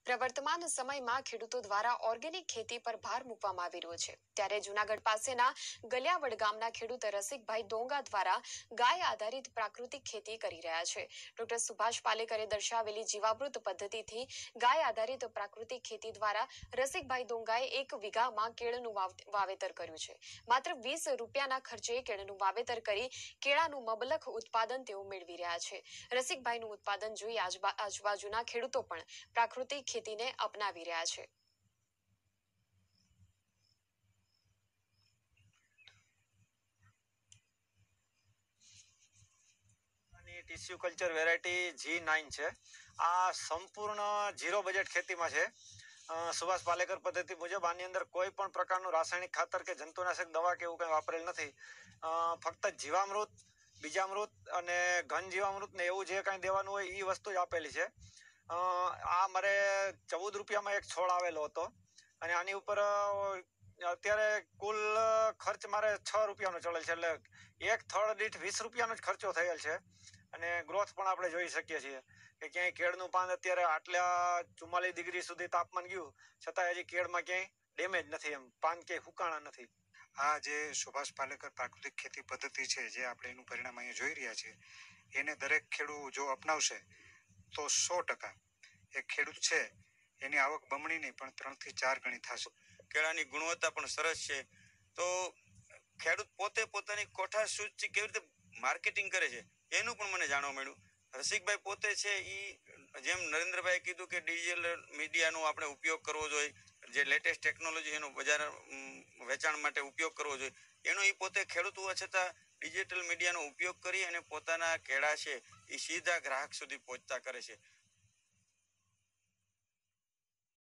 પ્રવર્તમાન સમયમાં ખેડૂતો દ્વારા ઓર્ગેનિક ખેતી પર ભાર મૂકવામાં આવી રહ્યો છે ત્યારે જૂનાગઢ પાસેના ગલિયાવડ ગામના ખેડૂત રસિકભાઈ ડોંગા દ્વારા ગાય આધારિત પ્રાકૃતિક ખેતી કરી રહ્યા છે ડોક્ટર સુભાષ પાલેકરે દર્શાવેલી જીવામૃત પદ્ધતિથી ગાય આધારિત પ્રાકૃતિક ખેતી દ્વારા રસિકભાઈ ડોંગાએ 1 વીઘામાં કેળનું વાવેતર કર્યું છે માત્ર 20 રૂપિયાના ખર્ચે કેળનું વાવેતર કરી કેળાનું મબલખ ઉત્પાદન તેઓ મેળવી રહ્યા છે રસિકભાઈનું ઉત્પાદન જોઈ આજુબાજુના ખેડૂતો પણ પ્રાકૃતિક ખેતીને અપનાવી રહ્યા છે ટીસ્યુ કલ્ચર વેરાયટી G9 છે આ સંપૂર્ણ ઝીરો બજેટ ખેતીમાં છે સુભાષ પાલેકર પદ્ધતિ મુજબ આની અંદર કોઈ પણ પ્રકારનું રાસાયણિક ખાતર કે જંતુનાશક દવા કે એવું કંઈ વાપરેલ નથી ફક્ત જીવામૃત બીજામૃત અને ઘન જીવામૃત ને એવું જે કાંઈ દેવાનું હોય એ વસ્તુ જ આપેલી છે આ મારે 14 રૂપિયામાં એક છોડ આવેલો હતો અને આની ઉપર અત્યારે કુલ ખર્ચ મારે 6 રૂપિયાનો ચડેલ છે એટલે એક થડ દીઠ 20 રૂપિયાનો જ ખર્ચો થયેલ છે અને ગ્રોથ પણ આપણે જોઈ શકીએ છીએ કે ક્યાંય કેળનું પાન અત્યારે આટલા 44 ડિગ્રી સુધી તાપમાન ગયું છતાં હજી કેળમાં ક્યાંય ડેમેજ નથી એમ પાન ક્યાંય ફૂકાણા નથી આ જે સુભાષ પાલેકર પ્રાકૃતિક ખેતી પદ્ધતિ છે જે આપણે એનું પરિણામ અહીંયા જોઈ રહ્યા છીએ એને દરેક ખેડૂત જો અપનાવશે તો 100% એ ખેડૂત છે એની આવક બમણી નહીં પણ 3 થી 4 ગણી થશે કેળાની ગુણવત્તા પણ સરસ છે તો ખેડૂત પોતે પોતાની કોઠાર સૂચિ કેવી રીતે માર્કેટિંગ કરે છે એનું પણ મને જાણવા મળ્યું રસિકભાઈ પોતે છે એ જેમ નરેન્દ્રભાઈએ કીધું કે ડિજિટલ મીડિયાનો આપણે ઉપયોગ કરવો જોઈએ જે લેટેસ્ટ ટેકનોલોજી એનો બજાર વેચાણ માટે ઉપયોગ કરવો જોઈએ એનો એ પોતે ખેડૂત હોવા છતાં ડિજિટલ મીડિયાનો ઉપયોગ કરી અને પોતાના કેળા છે એ સીધા ગ્રાહક સુધી પહોંચતા કરે છે